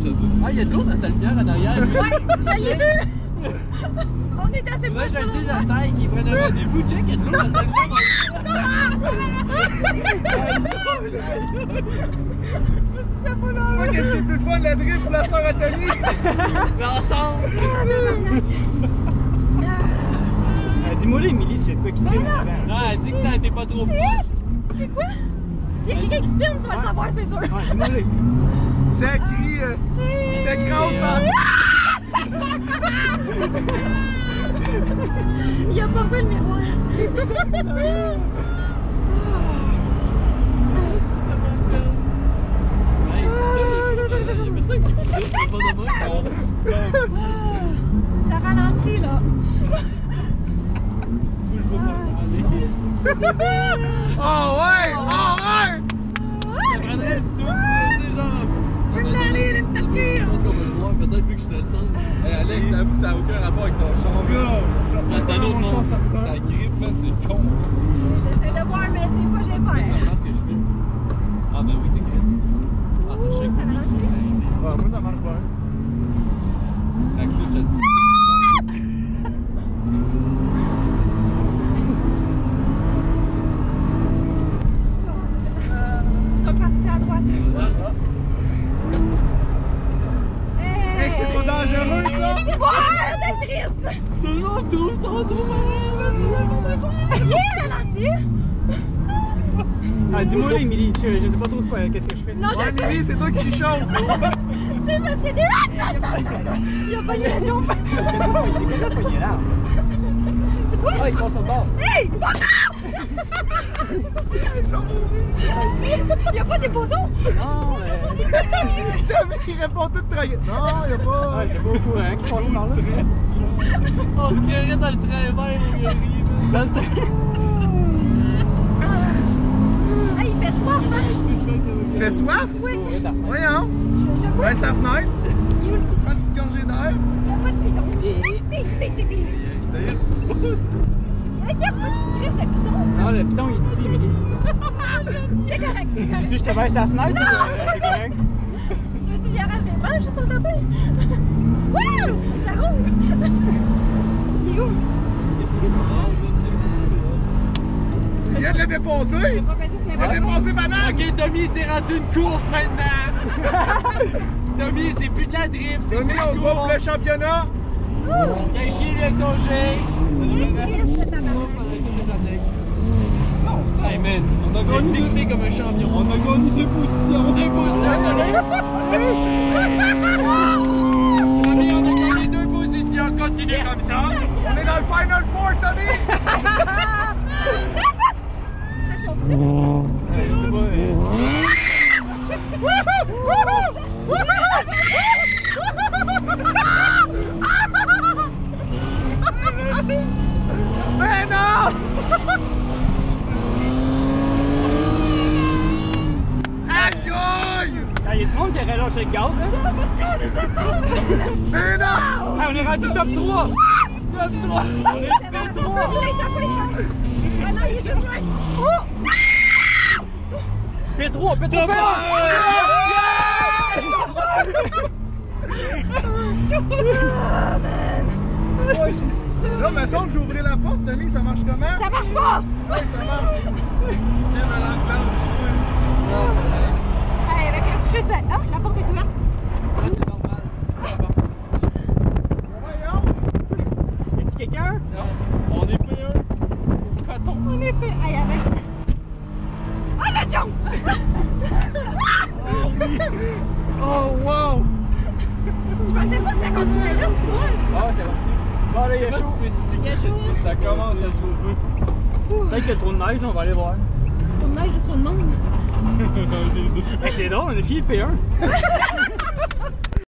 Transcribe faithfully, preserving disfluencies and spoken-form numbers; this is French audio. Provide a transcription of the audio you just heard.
Ah, il y a de l'eau dans sa lumière en arrière. Ouais, je l'ai vu! On est assez Moi, proches. je le dis, j'essaye qu'ils prennent un rendez-vous. Check, il y a de l'eau dans sa lumière. Moi, qu'est-ce qui est plus fun, la drift ou la sœur à Tony? L'ensemble! Euh, Dis-moi là, Émilie, c'est quoi qui se fait? Non, elle dit que ça n'était pas trop proche. C'est quoi? S'il y a quelqu'un qui spinne, tu vas le savoir, c'est sûr. Ouais, dis-moi là. C'est qui? Euh, c'est crowd, ça! Il a pas fait le miroir. Il y a personne qui vit ça, c'est pas de moi. Ça ralentit, là. Oh ouais! Oh ouais! Ça prendrait tout, tu sais, genre. Je pense qu'on va le voir, peut-être vu que je suis dans le centre. Hey Alex, avoue que ça n'a aucun rapport avec ton char. Gars, C'est un autre mon char, monde. ça me Ça grippe, man, c'est con. J'essaie de voir, mais des fois, j'ai C'est peur. la ce que je fais. Ah, ben oui, t'es Chris. Ah, ça, je sais que Ça c'est lui qui ralentit. fait. Ouais, moi, ça marche pas. La clé, je te dis. Ils sont partis à droite. Hey, c'est pas dangereux, ça? C'est quoi, de Chris? Tout le monde trouve ça trop marrant, n'importe quoi. Il ralentit. Ah, dis-moi là, Émilie, je, je sais pas trop quoi, qu'est-ce que je fais. Non, je Ouais, sais. Émilie, c'est toi qui chichonne. C'est parce qu'il y a des... Il a pas eu la jump. Il est pas pogné là. Tu quoi? Ah, il passe au bord. Hey! Il n'y a pas des poteaux? Non, mais. Tommy qui répond tout trahi. Non, y'a Ah, pas. j'étais pas au courant qui passe par là. On se créerait dans le train vert au galerie, Dans le temps. Ah, il fait soif, hein? Il fait soif? Oui. Voyons. Je, je vois. Baisse la fenêtre. Il y a Prends une petite gorgée d'air. pas de piton. Ça y est, tu pousses. Il n'y a pas de crise de piton. Non, le piton, il est ici, Émilie. C'est correct. C'est Tu correct. veux que je te baisse la fenêtre ou euh, c'est correct? Tu veux-tu que j'arrache des branches sur son sapin? Wouh! Ça roule! Il est où? Il vient de le défoncer. Je vais pas passer sur Il a n'importe quoi. défoncé banane. Ok, Tommy, c'est rendu une course maintenant! Tommy, c'est plus de la drift, c'est Tommy, plus on de se bat pour course! le championnat. Viens chier lui avec son jet! Il est triste, le tabarnak. Ça, c'est pratique. Hey man, on a exécuté comme un champion. On a gagné deux positions. Deux positions, Tommy! Tommy, on a gagné deux positions. Continue comme ça. On est dans le Final Four, Tommy. Ça chauffe-tu? Euh, je sais pas. euh, Mais non! Aïe aïe! Ah, il y a du monde qui a relâché le gaz, hein? Mais non! Ah, on est rendu top trois! Top trois. On est P trois! Faut les chocs, faut les chocs. Ah non, il est juste loin. P trois, P trois, P Là, mettons que j'ouvrais la porte, Tommy, ça marche comment? Ça marche pas! Oui, ça marche. Tiens, dans la planche. Hey, avec le coucher de... Ah, la porte est ouverte. Là, c'est normal. Voyons. Y'a-tu quelqu'un? Non, on est P un. Coton. On est fait... Hey, avec... Ah, le jump! Oh, wow! Je pensais pas que ça continuait là, tu vois. Ah, c'est reçu. Bon, là, il est Comment chaud. tu peux expliquer ce que Ça commence à chauffer. Peut-être qu'il y a trop de neige, on va aller voir. On neige juste sur le monde. Ben, c'est drôle, on a fini le P un.